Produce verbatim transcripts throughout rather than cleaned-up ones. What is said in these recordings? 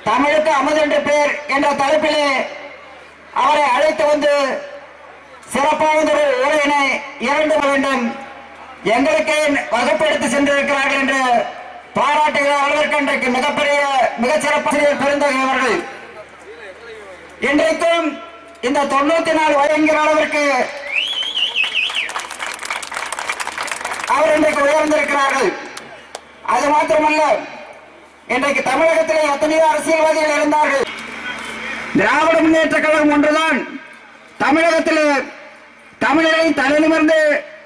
தமிழுக்கு அமுது என்ற பெயர் என்ற தலைப்பிலே அவரை அழைத்து வந்து சிறப்பான ஒரு உரையினை இரண்டு வேண்டும் எங்களுக்கே வகுப்படுத்தி சென்றிருக்கிறார்கள் என்று பாராட்டுகிற அளவிற்கு இன்றைக்கு மிகப்பெரிய மிகச்சிறப்பாசிரியர் பெருந்தகை அவர்கள் இன்றைக்கும் இந்த தொண்ணூத்தி நாலு வயங்கிற அளவிற்கு அவர் இன்றைக்கு உயர்ந்திருக்கிறார்கள். அது மாத்திரமல்ல, இன்றைக்கு தமிழகத்திலே எத்தனையோ அரசியல்வாதிகள் இருந்தார்கள். திராவிட முன்னேற்ற கழகம் ஒன்றுதான் தமிழகத்தில் தமிழரை தலைநிமிர்ந்து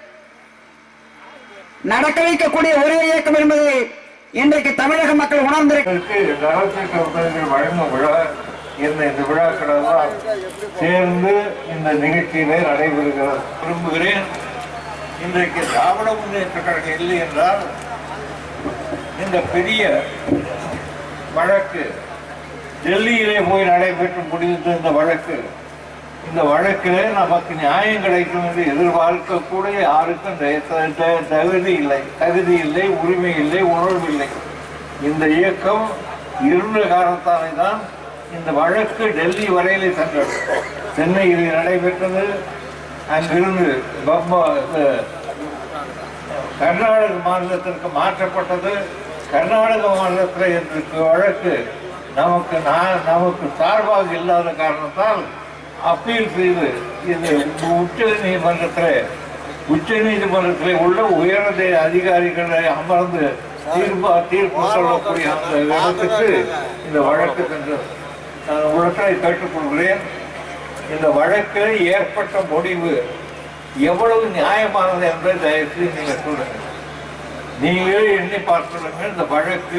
நடக்க வைக்கக்கூடிய ஒரே இயக்கம் என்பதை இன்றைக்கு தமிழக மக்கள் உணர்ந்திருக்கிறார்கள். வழங்கும் விழா இந்த இந்த விழாக்களெல்லாம் சேர்ந்து இந்த நிகழ்ச்சியிலே நடைபெறுகிறது விரும்புகிறேன். இன்றைக்கு திராவிட முன்னேற்ற கழகம் இல்லை என்றால் இந்த பெரிய வழக்கு டெல்லியிலே போய் நடைபெற்று முடிந்த இந்த வழக்கு இந்த வழக்கிலே நமக்கு நியாயம் கிடைக்கும் என்று எதிர்பார்க்கக்கூடிய யாருக்கும் தகுதி இல்லை தகுதி இல்லை உரிமை இல்லை உணர்வு இல்லை. இந்த இயக்கம் இருந்த காரணத்தாலே தான் இந்த வழக்கு டெல்லி வரையிலே சென்றது. சென்னையில் நடைபெற்றது. அங்கிருந்து கர்நாடக மாநிலத்திற்கு மாற்றப்பட்டது. கர்நாடக மாநிலத்தில் இந்த வழக்கு நமக்கு நமக்கு சார்பாக இல்லாத காரணத்தால் அப்பீல் செய்து இது உச்ச நீதிமன்றத்தில் உச்ச நீதிமன்றத்தில் உள்ள உயர்ந்த அதிகாரிகளை அமர்ந்து தீர்ப்பா தீர்ப்பு சொல்லக்கூடிய அந்த இடத்துக்கு இந்த வழக்கு சென்றது. நான் உலகத்தை கேட்டுக்கொள்கிறேன். இந்த வழக்கில் ஏற்பட்ட முடிவு எவ்வளவு நியாயமானது என்பதை தயவுசெய்து நீங்கள் சொல்லுங்க. நீங்களே எண்ணி பார்த்துடுங்க. இந்த வழக்கு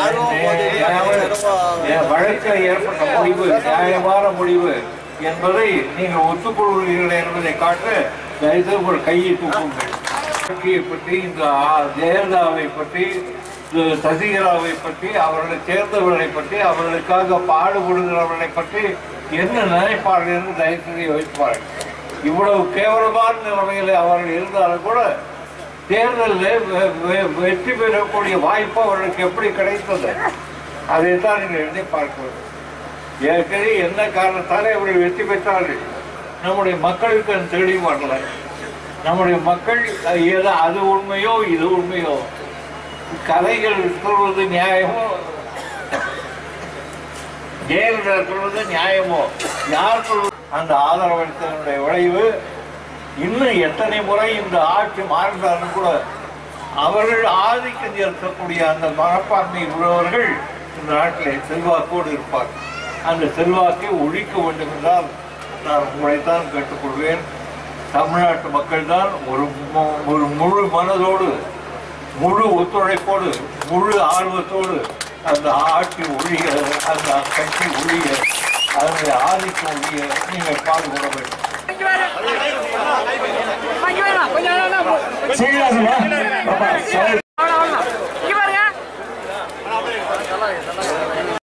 வழக்கில் ஏற்பட்ட முடிவு நியாயமான முடிவு என்பதை நீங்கள் ஒத்துக்கொள்கிறீர்கள் என்பதை காட்ட தயவுசெய்து உங்கள் கையை தூக்குங்கள். கட்சியை பற்றி இந்த ஜெயலலிதாவை பற்றி சசிகலாவை பற்றி அவர்களை சேர்ந்தவர்களை பற்றி அவர்களுக்காக பாடுபடுகிறவர்களை பற்றி என்ன நினைப்பார்கள் என்று தயவுசெய்து வைப்பார்கள். இவ்வளவு கேவலமான நிலைமையில் அவர்கள் இருந்தாலும் கூட தேர்தலில் வெற்றி பெறக்கூடிய வாய்ப்பு அவர்களுக்கு எப்படி கிடைத்தது அதைத்தான் நீங்கள் எண்ணி பார்க்கிறது. ஏற்கனவே என்ன காரணத்தாலே அவர்கள் வெற்றி பெற்றார்கள் நம்முடைய மக்களுக்கு அது தெளிவு வரல. நம்முடைய மக்கள் ஏதோ அது உண்மையோ இது உண்மையோ கதைகள் சொல்வது நியாயமோ ஜெயலலிதா சொல்வது நியாயமோ யார் சொல்வது அந்த ஆதரவளித்தனுடைய விளைவு இன்னும் எத்தனை முறை இந்த ஆட்சி மாறினாலும் கூட அவர்கள் ஆதிக்கம் செலுத்தக்கூடிய அந்த மனப்பான்மை உள்ளவர்கள் இந்த நாட்டிலே செல்வாக்கோடு இருப்பார். அந்த செல்வாக்கை ஒழிக்க வேண்டும் என்றால் நான் உங்களைத்தான் கேட்டுக்கொள்வேன். தமிழ்நாட்டு மக்கள் தான் ஒரு ஒரு முழு மனதோடு முழு ஒத்துழைப்போடு முழு ஆர்வத்தோடு அந்த ஆட்சி ஒழிய அந்த கட்சி ஒழிய அதனுடைய ஆதிக்கம் ஒழிய நீங்கள் பாடுபட வேண்டும். சீனிவாசன்